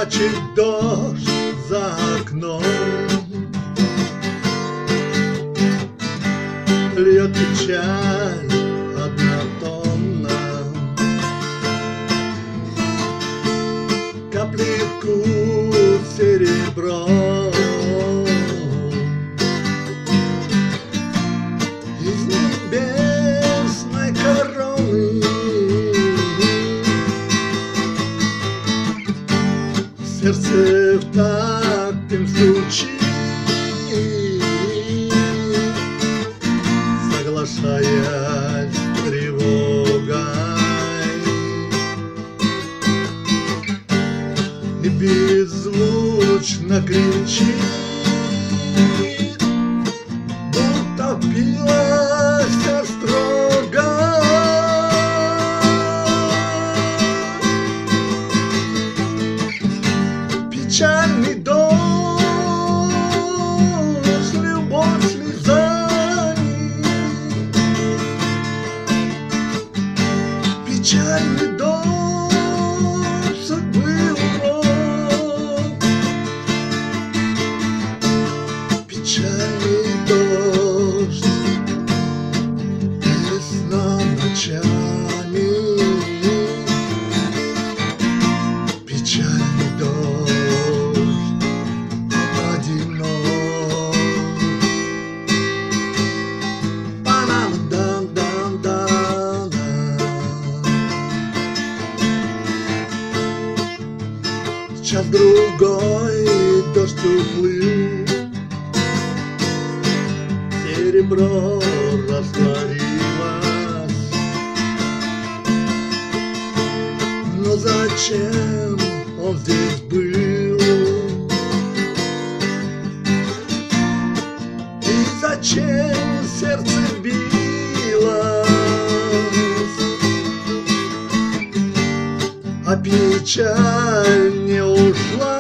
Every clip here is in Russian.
Плачет дождь за окном, льет печаль однотонно, капли ткут серебром. Из небесной короны сердце в такт им стучит, соглашаясь с тревогой, и беззвучно кричит, будто билась острога. Печальный дождь, любовь слезами, печальный дождь, судьбы урок, печальный дождь, весна ночами, печальный дождь. Час другой дождь уплыл, серебро растворилось, но зачем он здесь был? И зачем сердце билось? А печаль не ушла,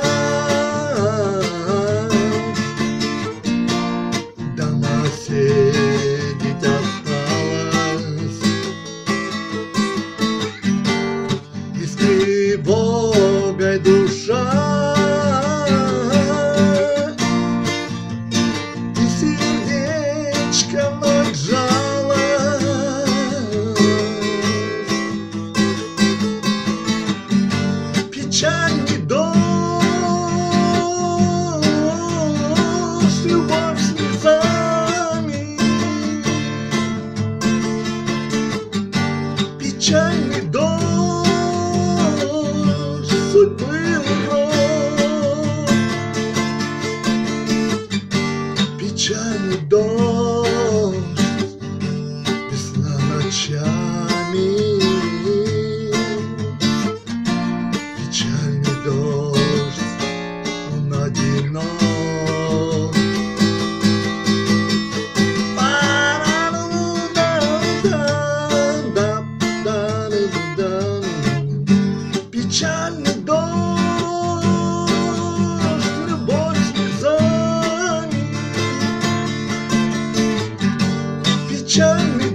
дома сидеть осталась, и с тревогой душа, и сердечко вновь сжалось. Печальный дождь, любовь слезами, печальный дождь, судьбы урок, печальный дождь, весна ночами. Печальный дождь, он одинок. Печальный дождь, любовь слезами, печальный